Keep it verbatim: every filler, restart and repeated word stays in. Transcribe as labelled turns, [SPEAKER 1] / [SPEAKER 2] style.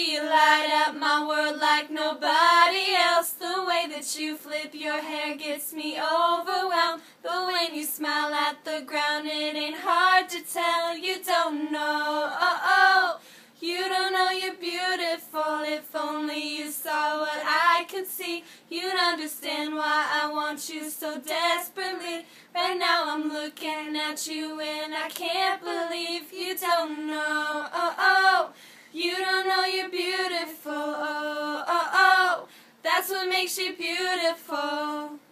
[SPEAKER 1] You light up my world like nobody else. The way that you flip your hair gets me overwhelmed. But when you smile at the ground, it ain't hard to tell. You don't know, oh, oh. You don't know you're beautiful. If only you saw what I could see, you'd understand why I want you so desperately. Right now I'm looking at you and I can't believe you don't know, oh, oh. You don't know you're beautiful, oh, oh, oh. That's what makes you beautiful.